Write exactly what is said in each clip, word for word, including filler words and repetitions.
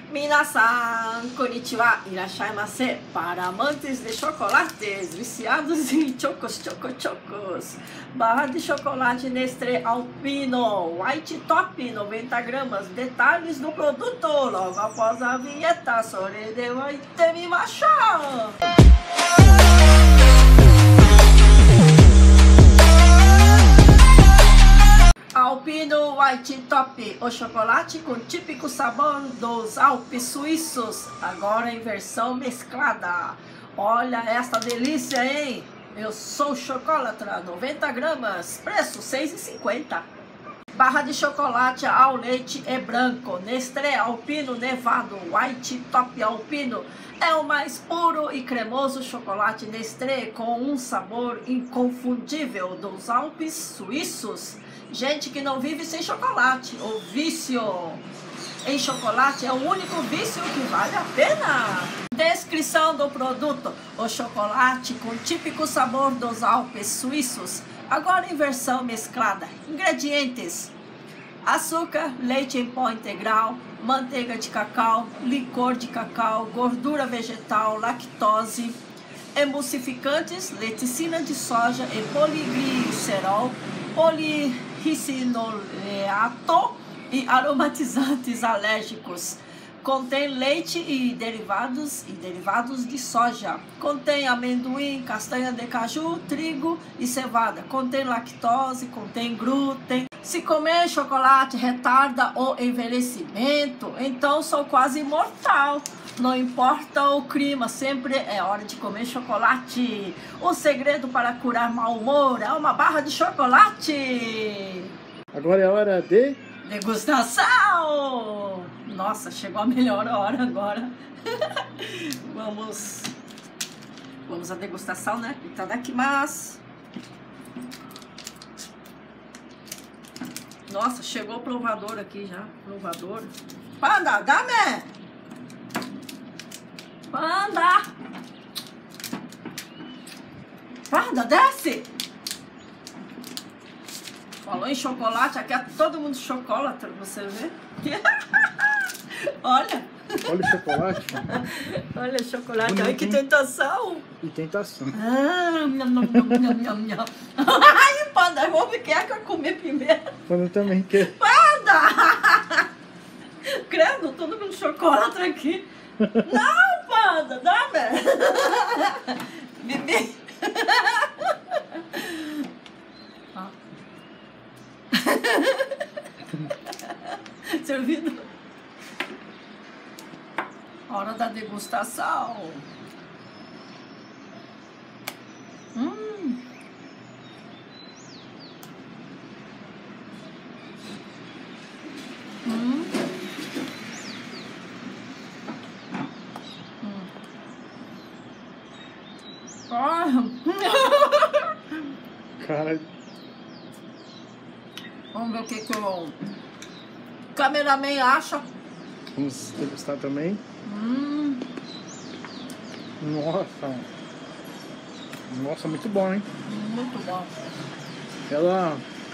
Minasan, konnichiwa, irashaimase. Para amantes de chocolates, viciados em chocos, chocos, chocos. Barra de chocolate Nestlé Alpino, White Top, noventa gramas. Detalhes do produto, logo após a vinheta. Sore de wa itte mimashou! Alpino White Top, o chocolate com típico sabor dos Alpes suíços, agora em versão mesclada. Olha esta delícia, hein? Eu sou chocolatra, noventa gramas, preço seis reais e cinquenta centavos. Barra de chocolate ao leite é branco, Nestlé Alpino Nevado, White Top Alpino. É o mais puro e cremoso chocolate Nestlé com um sabor inconfundível dos Alpes suíços. Gente que não vive sem chocolate, o vício em chocolate é o único vício que vale a pena. Descrição do produto: o chocolate com típico sabor dos Alpes suíços, agora em versão mesclada. Ingredientes: açúcar, leite em pó integral, manteiga de cacau, licor de cacau, gordura vegetal, lactose, emulsificantes, leticina de soja e poliglicerol, poliricinoleato e aromatizantes alérgicos. Contém leite e derivados e derivados de soja. Contém amendoim, castanha de caju, trigo e cevada. Contém lactose, contém glúten. Se comer chocolate retarda o envelhecimento, então sou quase imortal. Não importa o clima, sempre é hora de comer chocolate. O segredo para curar mau humor é uma barra de chocolate. Agora é hora de degustação! Nossa, chegou a melhor hora agora. Vamos, vamos à degustação, né? Itadakimasu. Nossa, chegou o provador aqui já. Provador. Panda, dame! Panda! Panda, desce! Falou em chocolate, aqui é todo mundo chocolate, você vê? Olha! Olha o chocolate. Olha o chocolate, bonito, olha que tentação! E tentação. Ah, nham, nham, nham, nham, nham. Ai, Panda, eu vou ver quem é que eu comer primeiro. Panda também quer. Panda! Credo, todo mundo chocolate aqui. Não, Panda, dá, velho. Bibi. Servido. Hora da degustação. Hum. Hum. Hum. Ah. Cara. Vamos ver o que, que o cameraman acha. Vamos degustar também. Hum. Nossa. Nossa, muito bom, hein? Muito bom. Ela...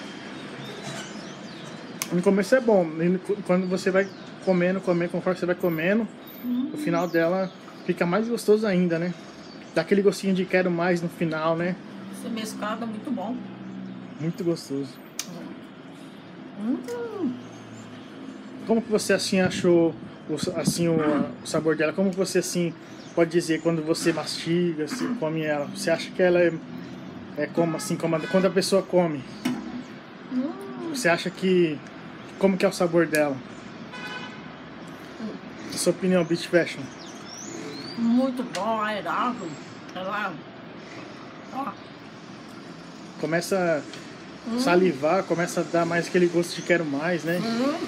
No começo é bom. Quando você vai comendo, comendo, conforme você vai comendo, hum. O final dela fica mais gostoso ainda, né? Dá aquele gostinho de quero mais no final, né? Esse mesclado é muito bom. Muito gostoso. Hum. Como que você assim achou assim o, o sabor dela? Como que você assim pode dizer quando você mastiga, assim, come ela? Você acha que ela é, é como assim, como a, quando a pessoa come? Hum. Você acha que como que é o sabor dela? Hum. Na sua opinião, Beach Fashion? Muito bom, aerado. Ela, ó. Começa a hum. salivar, começa a dar mais aquele gosto de quero mais, né? Hum.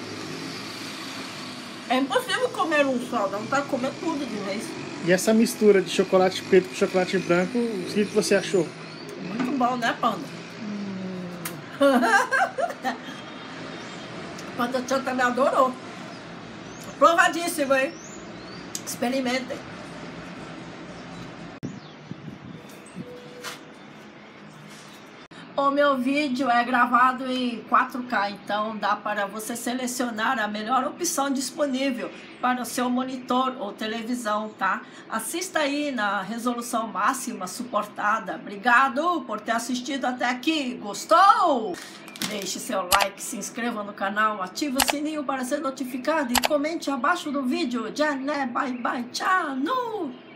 É impossível comer um só, não tá comer tudo de vez. E essa mistura de chocolate preto com chocolate branco, o que você achou? Muito bom, né, Panda? Hum. Panda Chan também adorou. Provadíssimo, hein? Experimentem. O meu vídeo é gravado em quatro K, então dá para você selecionar a melhor opção disponível para o seu monitor ou televisão, tá? Assista aí na resolução máxima suportada. Obrigado por ter assistido até aqui. Gostou? Deixe seu like, se inscreva no canal, ative o sininho para ser notificado e comente abaixo do vídeo. Já né? Bye bye, tchau!